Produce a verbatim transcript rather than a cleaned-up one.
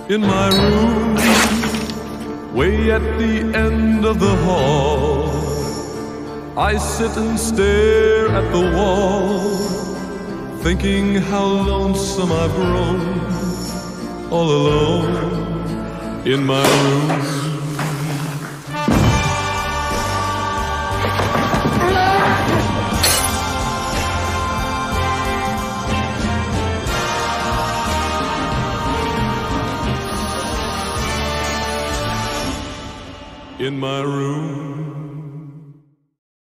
In my room, way at the end of the hall, I sit and stare at the wall, thinking how lonesome I've grown, all alone in my room. In my room,